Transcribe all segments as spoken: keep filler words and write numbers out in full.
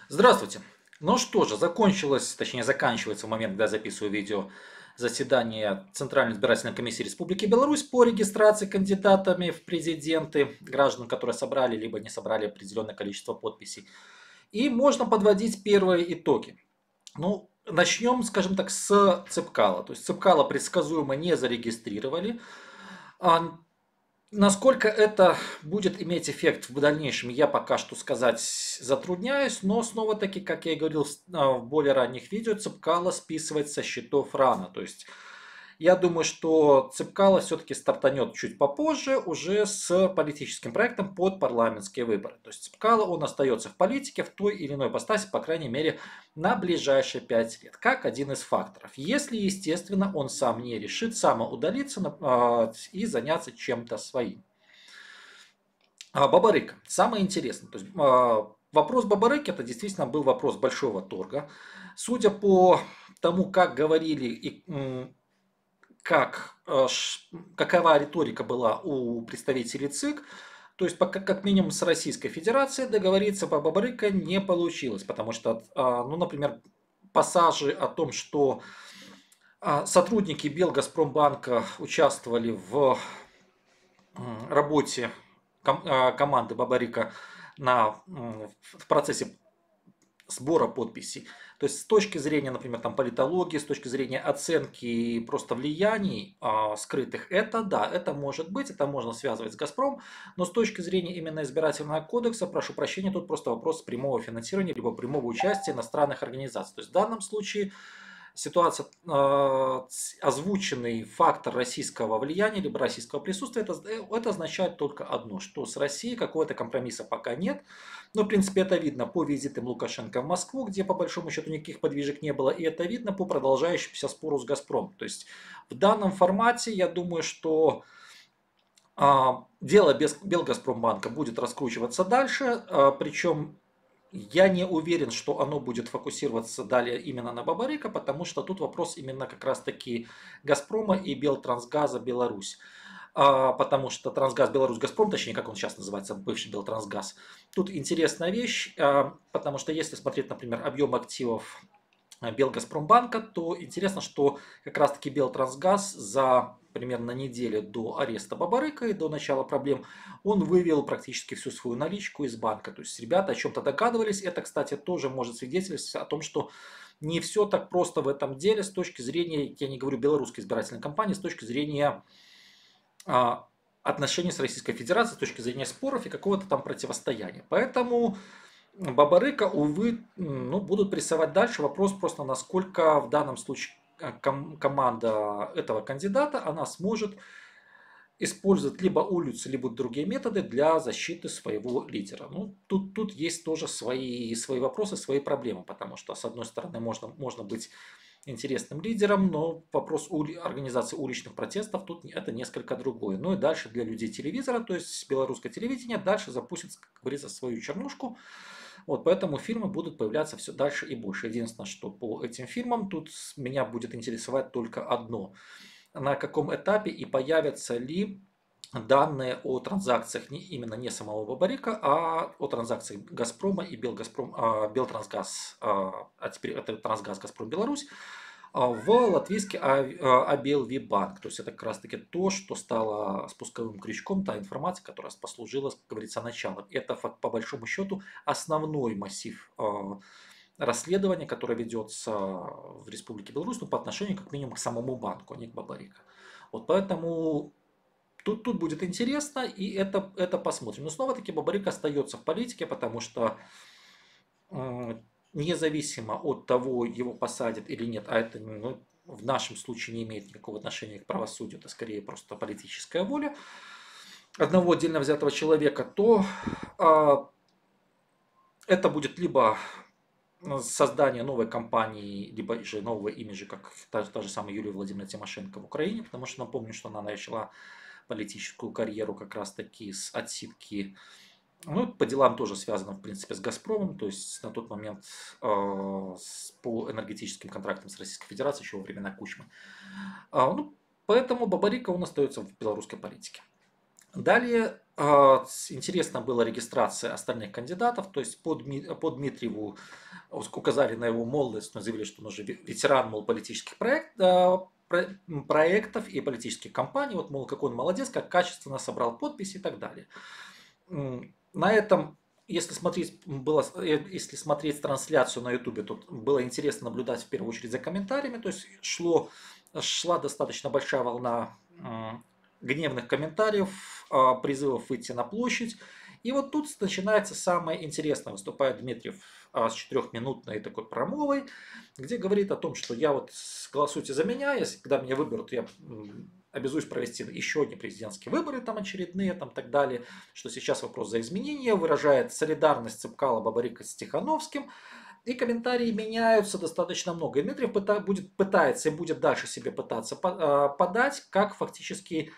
Здравствуйте. Ну что же, закончилось, точнее заканчивается в момент, когда я записываю видео, заседание Центральной избирательной комиссии Республики Беларусь по регистрации кандидатами в президенты, граждан, которые собрали либо не собрали определенное количество подписей. И можно подводить первые итоги. Ну, начнем, скажем так, с Цепкала. То есть Цепкала предсказуемо не зарегистрировали. А Насколько это будет иметь эффект в дальнейшем, я пока что сказать затрудняюсь, но снова-таки, как я и говорил а, в более ранних видео, Цепкало списывать со счетов рано. То есть я думаю, что Цепкало все-таки стартанет чуть попозже, уже с политическим проектом под парламентские выборы. То есть Цепкало, он остается в политике в той или иной ипостаси, по крайней мере, на ближайшие пять лет, как один из факторов. Если, естественно, он сам не решит самоудалиться а, и заняться чем-то своим. А, Бабарыка. Самое интересное. То есть, а, вопрос Бабарыки это действительно был вопрос большого торга. Судя по тому, как говорили и как, э, какова риторика была у представителей ЦИК, то есть пока, как минимум с Российской Федерацией договориться по Бабарыка не получилось, потому что, а, ну, например, пассажи о том, что а, сотрудники Белгазпромбанка участвовали в работе ком- а, команды Бабарика на, в процессе сбора подписей. То есть с точки зрения, например, там, политологии, с точки зрения оценки просто влияний а, скрытых, это да, это может быть, это можно связывать с «Газпром», но с точки зрения именно избирательного кодекса, прошу прощения, тут просто вопрос прямого финансирования, либо прямого участия иностранных организаций. То есть в данном случае ситуация, э, озвученный фактор российского влияния либо российского присутствия, это, это означает только одно, что с Россией какого-то компромисса пока нет. Но, в принципе, это видно по визитам Лукашенко в Москву, где, по большому счету, никаких подвижек не было, и это видно по продолжающемуся спору с «Газпромом». То есть в данном формате, я думаю, что а, дело без Белгазпромбанка будет раскручиваться дальше, а, причем я не уверен, что оно будет фокусироваться далее именно на Бабарыка, потому что тут вопрос именно как раз-таки «Газпрома» и Белтрансгаза Беларусь. А, потому что Трансгаз Беларусь Газпром, точнее, как он сейчас называется, бывший Белтрансгаз. Тут интересная вещь, а, потому что если смотреть, например, объем активов Белгазпромбанка, то интересно, что как раз-таки Белтрансгаз за примерно неделю до ареста Бабарыка и до начала проблем, он вывел практически всю свою наличку из банка. То есть ребята о чем-то догадывались. Это, кстати, тоже может свидетельствовать о том, что не все так просто в этом деле с точки зрения, я не говорю белорусской избирательной кампании, с точки зрения а, отношений с Российской Федерацией, с точки зрения споров и какого-то там противостояния. Поэтому Бабарыка, увы, ну, будут прессовать дальше. Вопрос просто, насколько в данном случае э, ком- команда этого кандидата, она сможет использовать либо улицу, либо другие методы для защиты своего лидера. Ну, тут, тут есть тоже свои, свои вопросы, свои проблемы, потому что, с одной стороны, можно, можно быть интересным лидером, но вопрос ули- организации уличных протестов тут это несколько другое. Ну и дальше для людей телевизора, то есть белорусское телевидение, дальше запустит, как говорится, свою чернушку. Вот поэтому фильмы будут появляться все дальше и больше. Единственное, что по этим фильмам тут меня будет интересовать только одно. На каком этапе и появятся ли данные о транзакциях не, именно не самого Бабарика, а о транзакциях Газпрома и Белгазпром, а, Белтрансгаз, а, а теперь это Трансгаз Газпром Беларусь, а, в латвийский Абелвибанк. То есть это как раз таки то, что стало спусковым крючком, та информация, которая послужила, как говорится, началом. Это по большому счету основной массив а, расследования, которое ведется в Республике Беларусь, ну, по отношению как минимум к самому банку, а не к Бабарику. Вот поэтому Тут, тут будет интересно, и это, это посмотрим. Но снова-таки Бабарик остается в политике, потому что м, независимо от того, его посадят или нет, а это ну, в нашем случае не имеет никакого отношения к правосудию, это скорее просто политическая воля одного отдельно взятого человека, то а, это будет либо создание новой компании, либо же нового имиджа, как та, та же самая Юлия Владимировна Тимошенко в Украине, потому что напомню, что она начала политическую карьеру как раз-таки с отсидки. Ну, по делам тоже связано, в принципе, с «Газпромом», то есть на тот момент э, с, по энергетическим контрактам с Российской Федерацией еще во времена Кучмы. А, ну, поэтому Бабарика, он остается в белорусской политике. Далее А, Интересно была регистрация остальных кандидатов, то есть по, Дми- по Дмитриеву указали на его молодость, но заявили, что он уже ветеран, мол, политических проект, а, про- проектов и политических кампаний, вот, мол, какой он молодец, как качественно собрал подписи и так далее. На этом, если смотреть, было, э, если смотреть трансляцию на ютубе, тут было интересно наблюдать в первую очередь за комментариями, то есть шло, шла достаточно большая волна гневных комментариев, а, призывов выйти на площадь. И вот тут начинается самое интересное. Выступает Дмитриев а, с четырехминутной такой промовой, где говорит о том, что я вот голосуйте за меня, если когда меня выберут, я обязуюсь провести еще одни президентские выборы, там очередные, там так далее, что сейчас вопрос за изменения, выражает солидарность Цепкала, Бабарика с Тихановским, и комментарии меняются достаточно много. И Дмитриев пыта, будет, пытается и будет дальше себе пытаться подать, как фактически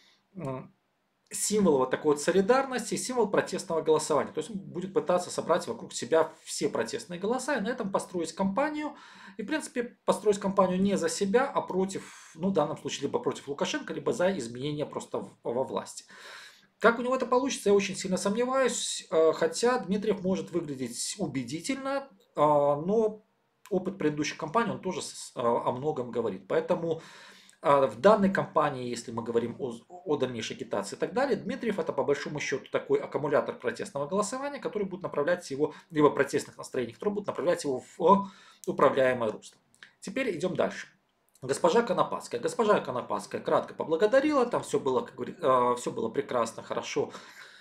символ вот такой вот солидарности, символ протестного голосования. То есть он будет пытаться собрать вокруг себя все протестные голоса и на этом построить кампанию. И, в принципе, построить кампанию не за себя, а против, ну, в данном случае, либо против Лукашенко, либо за изменения просто во власти. Как у него это получится, я очень сильно сомневаюсь, хотя Дмитриев может выглядеть убедительно, но опыт предыдущих кампаний, он тоже о многом говорит. Поэтому в данной кампании, если мы говорим о, о дальнейшей агитации и так далее, Дмитриев это по большому счету такой аккумулятор протестного голосования, который будет направлять его, либо протестных настроений, который будет направлять его в управляемое русло. Теперь идем дальше. Госпожа Конопадская. Госпожа Конопадская кратко поблагодарила, там все было, как говорит, все было прекрасно, хорошо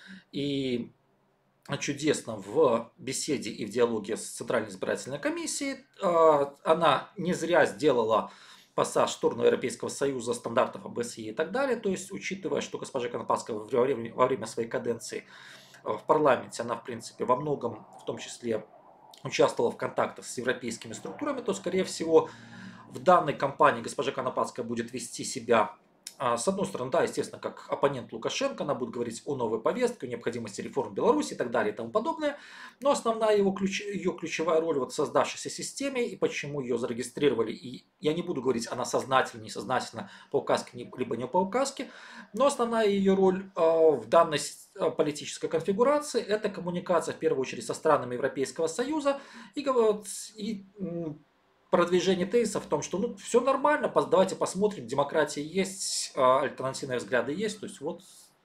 и чудесно в беседе и в диалоге с Центральной избирательной комиссией. Она не зря сделала пассаж в сторону Европейского Союза, стандартов ОБСЕ и так далее. То есть, учитывая, что госпожа Конопадская во время, во время своей каденции в парламенте, она, в принципе, во многом, в том числе, участвовала в контактах с европейскими структурами, то, скорее всего, в данной кампании госпожа Конопадская будет вести себя, с одной стороны, да, естественно, как оппонент Лукашенко, она будет говорить о новой повестке, о необходимости реформ Беларуси и так далее и тому подобное. Но основная его ключ, ее ключевая роль вот в создавшейся системе и почему ее зарегистрировали, и я не буду говорить, она сознательно, несознательно, по указке, либо не по указке, но основная ее роль в данной политической конфигурации – это коммуникация, в первую очередь, со странами Европейского Союза и, и продвижение тезиса в том, что ну, все нормально, давайте посмотрим, демократия есть, альтернативные взгляды есть, то есть вот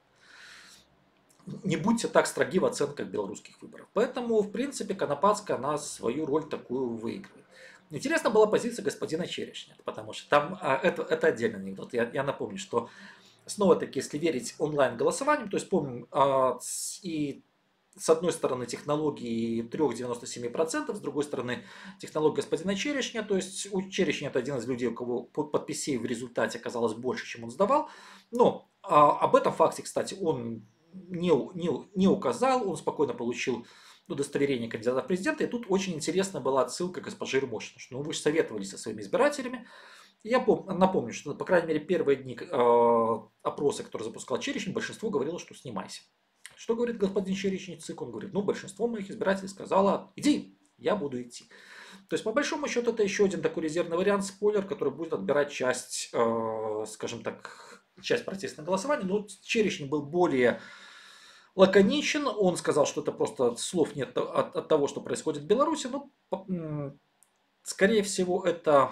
не будьте так строги в оценках белорусских выборов. Поэтому, в принципе, Конопадская, она свою роль такую выигрывает. Интересна была позиция господина Черешня, потому что там это, это отдельный анекдот. Я, я напомню, что снова-таки, если верить онлайн-голосованием, то есть помним, и с одной стороны технологии трех девяноста семи процентов, с другой стороны технология господина Черешня, то есть у Черешня это один из людей, у кого подписей в результате оказалось больше, чем он сдавал, но а, об этом факте, кстати, он не, не, не указал, он спокойно получил удостоверение кандидата в президента, и тут очень интересная была отсылка госпожи Ермошиной, что ну, вы же советовались со своими избирателями. Я пом- напомню, что, по крайней мере, первые дни э, опроса, который запускал Черешень, большинство говорило, что снимайся. Что говорит господин Черечный ЦИК? Он говорит, ну, большинство моих избирателей сказало, иди, я буду идти. То есть, по большому счету, это еще один такой резервный вариант, спойлер, который будет отбирать часть, э, скажем так, часть протестного голосования. Но Черечный был более лаконичен, он сказал, что это просто слов нет от, от того, что происходит в Беларуси. Но, скорее всего, это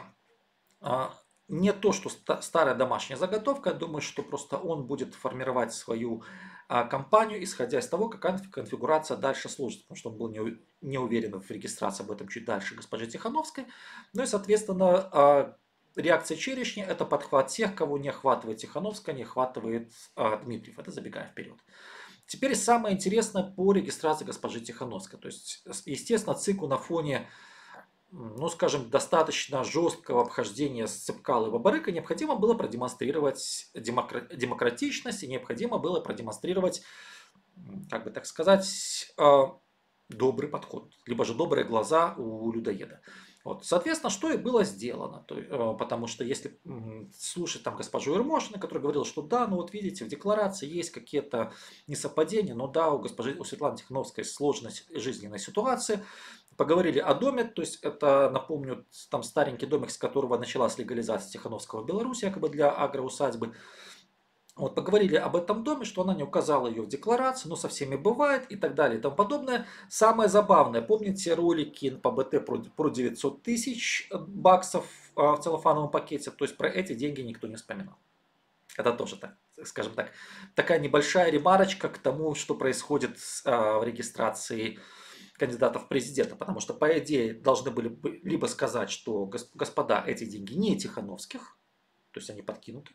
не то, что старая домашняя заготовка, думаю, что просто он будет формировать свою а, компанию, исходя из того, какая конфигурация дальше сложится, потому что он был не, не уверен в регистрации об этом чуть дальше госпожи Тихановской. Ну и, соответственно, а, реакция Черешни – это подхват тех, кого не охватывает Тихановская, не охватывает а, Дмитриев. Это забегая вперед. Теперь самое интересное по регистрации госпожи Тихановской. То есть, естественно, ЦИКу на фоне, ну, скажем, достаточно жесткого обхождения с Цепкало и Бабарыка необходимо было продемонстрировать демократичность и необходимо было продемонстрировать, как бы так сказать, добрый подход, либо же добрые глаза у людоеда. Вот. Соответственно, что и было сделано. То, потому что если слушать там госпожу Ермошину, которая говорила, что да, ну вот видите, в декларации есть какие-то несовпадения, но да, у госпожи у Светланы Тихановской сложная жизненная ситуация. Поговорили о доме, то есть это, напомню, там старенький домик, с которого началась легализация Тихановского в Беларуси, якобы для агроусадьбы. Вот, поговорили об этом доме, что она не указала ее в декларации, но со всеми бывает и так далее и тому подобное. Самое забавное, помните ролики по БТ про, про девятьсот тысяч баксов а, в целлофановом пакете? То есть про эти деньги никто не вспоминал. Это тоже так, скажем так, такая небольшая ремарочка к тому, что происходит а, в регистрации кандидатов в президента. Потому что, по идее, должны были бы либо сказать, что, господа, эти деньги не Тихановских, то есть они подкинуты,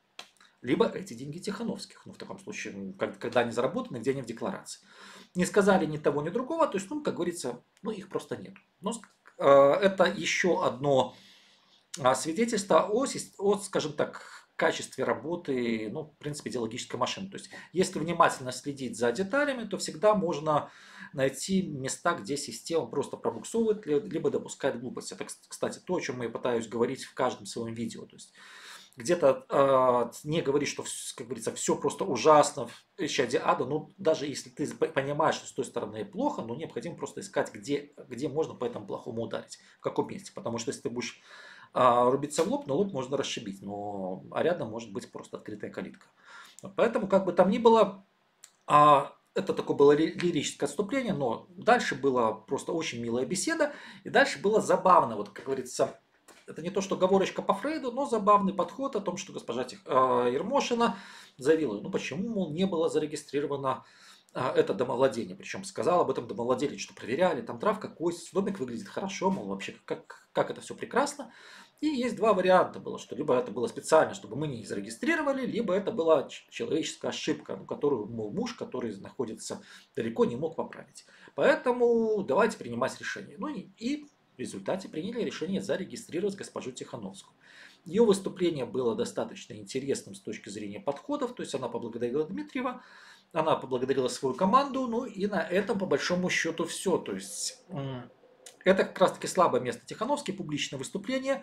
либо эти деньги Тихановских. Ну, в таком случае, когда они заработаны, где они в декларации. Не сказали ни того, ни другого, то есть, ну, как говорится, ну, их просто нет. Но э, это еще одно а, свидетельство о, о, скажем так, качестве работы, ну, в принципе, идеологической машины. То есть, если внимательно следить за деталями, то всегда можно найти места, где система просто пробуксовывает, либо допускает глупость. Это, кстати, то, о чем я пытаюсь говорить в каждом своем видео. То есть, где-то э, не говорить, что, как говорится, все просто ужасно в чаде ада, ну, даже если ты понимаешь, что с той стороны плохо, но необходимо просто искать, где, где можно по этому плохому ударить, в каком месте. Потому что если ты будешь э, рубиться в лоб, но лоб можно расшибить, но, а рядом может быть просто открытая калитка. Поэтому, как бы там ни было, э, это такое было лирическое отступление, но дальше была просто очень милая беседа, и дальше было забавно, вот, как говорится, это не то, что оговорочка по Фрейду, но забавный подход о том, что госпожа Тих, э, Ермошина заявила, ну почему, мол, не было зарегистрировано э, это домовладение. Причем сказал об этом домовладелец, что проверяли, там травка, кость, домик выглядит хорошо, мол, вообще как, как это все прекрасно. И есть два варианта было, что либо это было специально, чтобы мы не зарегистрировали, либо это была человеческая ошибка, ну, которую, мол, муж, который находится далеко, не мог поправить. Поэтому давайте принимать решение. Ну и, и в результате приняли решение зарегистрировать госпожу Тихановскую. Ее выступление было достаточно интересным с точки зрения подходов, то есть она поблагодарила Дмитриева, она поблагодарила свою команду, ну и на этом по большому счету все. То есть это как раз таки слабое место Тихановской, публичное выступление.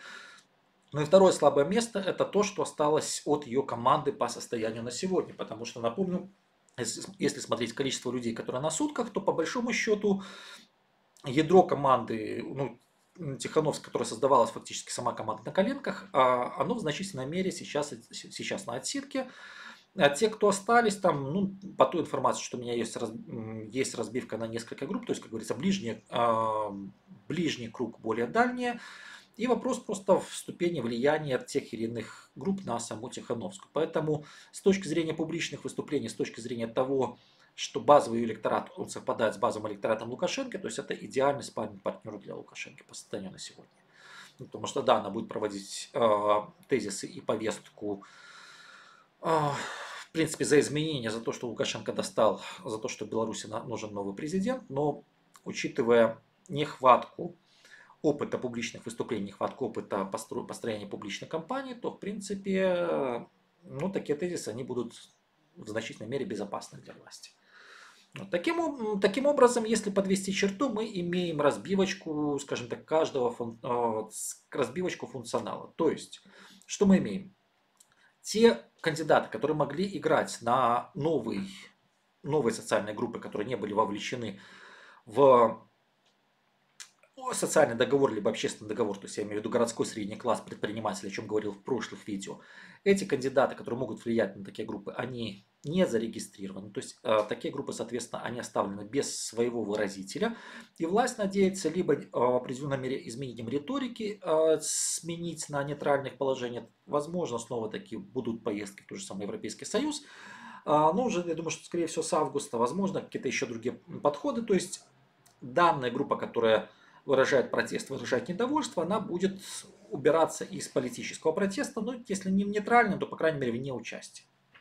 Ну и второе слабое место – это то, что осталось от ее команды по состоянию на сегодня. Потому что, напомню, если смотреть количество людей, которые на сутках, то по большому счету ядро команды, ну, Тихановской, которая создавалась фактически сама команда на коленках, оно в значительной мере сейчас, сейчас на отсидке. А те, кто остались там, ну, по той информации, что у меня есть, раз, есть разбивка на несколько групп, то есть, как говорится, ближний, ближний круг, более дальние. И вопрос просто в ступени влияния тех или иных групп на саму Тихановскую. Поэтому с точки зрения публичных выступлений, с точки зрения того, что базовый электорат, он совпадает с базовым электоратом Лукашенко, то есть это идеальный спарринг партнер для Лукашенко по состоянию на сегодня. Ну, потому что да, она будет проводить э, тезисы и повестку, э, в принципе, за изменения, за то, что Лукашенко достал, за то, что в Беларуси нужен новый президент, но учитывая нехватку опыта публичных выступлений, нехватку опыта построения публичной кампании, то, в принципе, ну, такие тезисы, они будут в значительной мере безопасны для власти. Вот. Таким, таким образом, если подвести черту, мы имеем разбивочку, скажем так, каждого фун, разбивочку функционала. То есть, что мы имеем? Те кандидаты, которые могли играть на новый, новые социальные группы, которые не были вовлечены в социальный договор, либо общественный договор, то есть я имею в виду городской средний класс предпринимателей, о чем говорил в прошлых видео. Эти кандидаты, которые могут влиять на такие группы, они не зарегистрированы. То есть э, такие группы, соответственно, они оставлены без своего выразителя. И власть надеется либо э, в определенной мере изменением риторики э, сменить на нейтральных положениях. Возможно, снова таки будут поездки в тот же самый Европейский Союз. Э, но уже, я думаю, что скорее всего с августа, возможно, какие-то еще другие подходы. То есть данная группа, которая выражает протест, выражает недовольство, она будет убираться из политического протеста, но если не в нейтральном, то, по крайней мере, вне участия.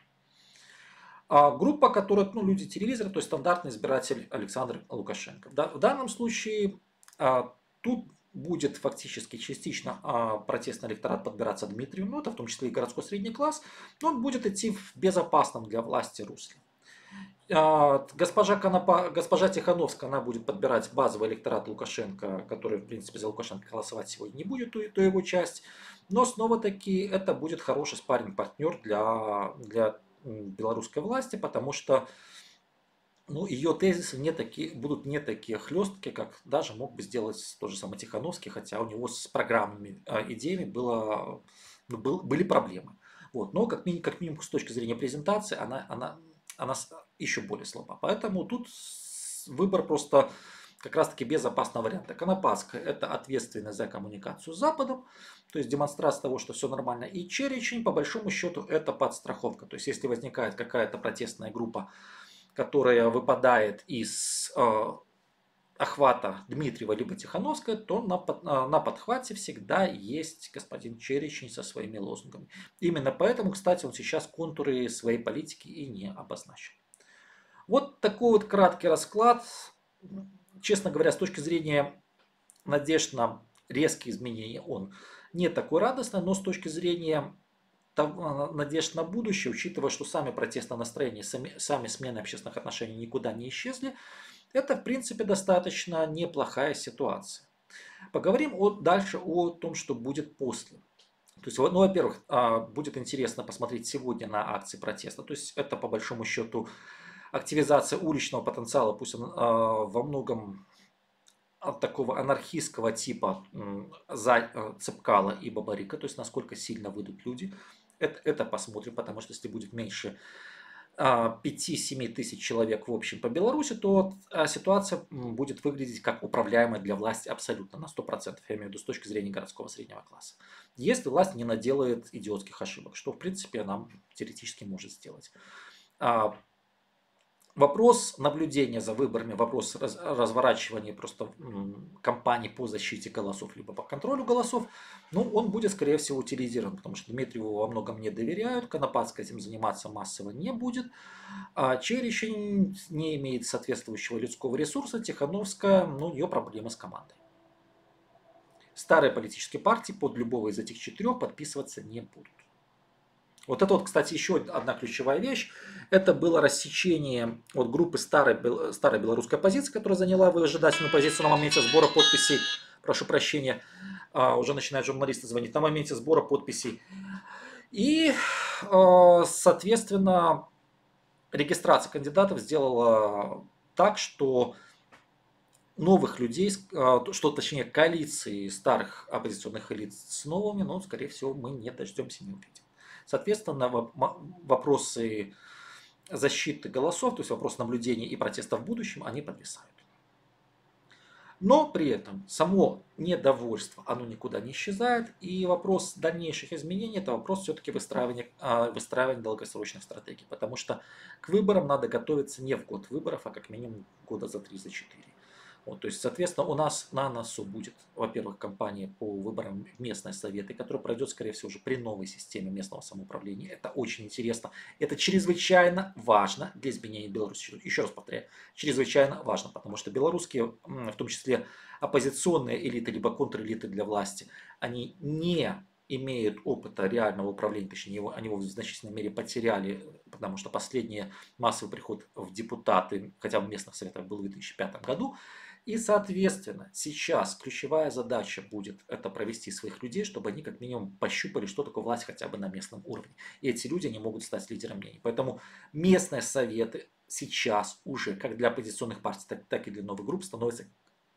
А группа, которая, ну, люди телевизора, то есть стандартный избиратель Александр Лукашенко. Да, в данном случае а, тут будет фактически частично а, протестный электорат подбираться Дмитрию, ну, это в том числе и городской средний класс, но он будет идти в безопасном для власти русле. Госпожа, Конопа, госпожа Тихановская, она будет подбирать базовый электорат Лукашенко, который, в принципе, за Лукашенко голосовать сегодня не будет, то, то его часть. Но снова-таки это будет хороший спарринг-партнер для, для белорусской власти, потому что, ну, ее тезисы не такие, будут не такие хлесткие, как даже мог бы сделать тот же самый Тихановский, хотя у него с программными идеями было, ну, был, были проблемы. Вот. Но как минимум, как минимум с точки зрения презентации она, она, она еще более слаба. Поэтому тут выбор просто как раз таки безопасного варианта. Конопатская — это ответственность за коммуникацию с Западом, то есть демонстрация того, что все нормально. И Черечень, по большому счету, это подстраховка. То есть если возникает какая-то протестная группа, которая выпадает из э, охвата Дмитриева либо Тихановская, то на, под, на подхвате всегда есть господин Черечень со своими лозунгами. Именно поэтому, кстати, он сейчас контуры своей политики и не обозначил. Вот такой вот краткий расклад. Честно говоря, с точки зрения надежд на резкие изменения он не такой радостный, но с точки зрения надежд на будущее, учитывая, что сами протестные настроения, сами, сами смены общественных отношений никуда не исчезли, это, в принципе, достаточно неплохая ситуация. Поговорим о, дальше о том, что будет после. То есть, ну, во-первых, будет интересно посмотреть сегодня на акции протеста. То есть, это, по большому счету, активизация уличного потенциала, пусть он во многом от такого анархистского типа за Цепкала и Бабарика, то есть, насколько сильно выйдут люди. Это, это посмотрим, потому что если будет меньше пяти-семи тысяч человек в общем по Беларуси, то ситуация будет выглядеть как управляемая для власти абсолютно на сто процентов, я имею в виду с точки зрения городского среднего класса. Если власть не наделает идиотских ошибок, что в принципе она теоретически может сделать. Вопрос наблюдения за выборами, вопрос раз, разворачивания просто кампаний по защите голосов, либо по контролю голосов, ну, он будет, скорее всего, утилизирован, потому что Дмитриеву во многом не доверяют, Конопатская этим заниматься массово не будет, а Черечень не имеет соответствующего людского ресурса, Тихановская, ну, у нее проблемы с командой. Старые политические партии под любого из этих четырех подписываться не будут. Вот это вот, кстати, еще одна ключевая вещь. Это было рассечение вот группы старой, старой белорусской оппозиции, которая заняла выжидательную позицию на моменте сбора подписей. Прошу прощения, уже начинают журналисты звонить. На моменте сбора подписей. И, соответственно, регистрация кандидатов сделала так, что новых людей, что точнее коалиции старых оппозиционных элит с новыми, но, скорее всего, мы не дождемся, не увидим. Соответственно, вопросы защиты голосов, то есть вопрос наблюдения и протеста в будущем, они подвисают. Но при этом само недовольство, оно никуда не исчезает, и вопрос дальнейших изменений, это вопрос все-таки выстраивания, выстраивания долгосрочных стратегий, потому что к выборам надо готовиться не в год выборов, а как минимум года за три, за четыре. Вот, то есть, соответственно, у нас на носу будет, во-первых, кампания по выборам в местные советы, которая пройдет, скорее всего, уже при новой системе местного самоуправления. Это очень интересно. Это чрезвычайно важно для изменения Беларуси. Еще раз повторяю, чрезвычайно важно, потому что белорусские, в том числе оппозиционные элиты, либо контрэлиты для власти, они не имеют опыта реального управления, точнее, его, они его в значительной мере потеряли, потому что последний массовый приход в депутаты, хотя в местных советах был в две тысячи пятом году. И, соответственно, сейчас ключевая задача будет это провести своих людей, чтобы они как минимум пощупали, что такое власть хотя бы на местном уровне. И эти люди не могут стать лидером мнений. Поэтому местные советы сейчас уже, как для оппозиционных партий, так, так и для новых групп, становятся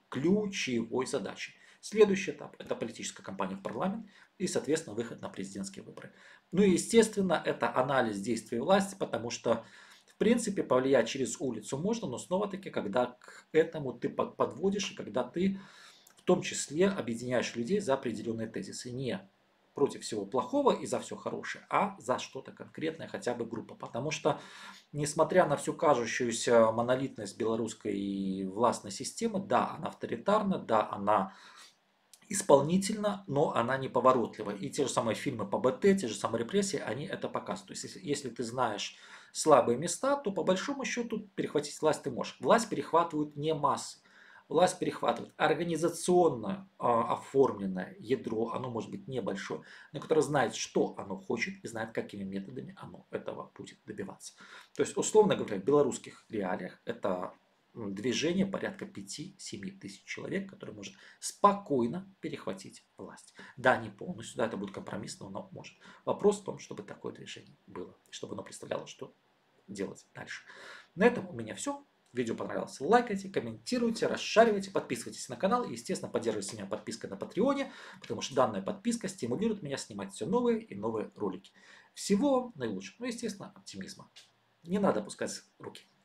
ключевой задачей. Следующий этап – это политическая кампания в парламент и, соответственно, выход на президентские выборы. Ну и, естественно, это анализ действий власти, потому что в принципе, повлиять через улицу можно, но снова-таки, когда к этому ты подводишь, и когда ты в том числе объединяешь людей за определенные тезисы. Не против всего плохого и за все хорошее, а за что-то конкретное, хотя бы группа. Потому что, несмотря на всю кажущуюся монолитность белорусской властной системы, да, она авторитарна, да, она исполнительна, но она неповоротлива. И те же самые фильмы по БТ, те же самые репрессии, они это показывают. То есть, если, если ты знаешь слабые места, то по большому счету перехватить власть ты можешь. Власть перехватывают не массы. Власть перехватывает организационно э, оформленное ядро, оно может быть небольшое, но которое знает, что оно хочет и знает, какими методами оно этого будет добиваться. То есть, условно говоря, в белорусских реалиях это движение порядка пяти-семи тысяч человек, которое может спокойно перехватить власть. Да, не полностью, да, это будет компромиссно, но оно может. Вопрос в том, чтобы такое движение было, чтобы оно представляло, что делать дальше. На этом у меня все. Видео понравилось, лайкайте, комментируйте, расшаривайте, подписывайтесь на канал и, естественно, поддерживайте меня подпиской на Патреоне, потому что данная подписка стимулирует меня снимать все новые и новые ролики. всего наилучшего. Ну, естественно, оптимизма. Не надо опускать руки.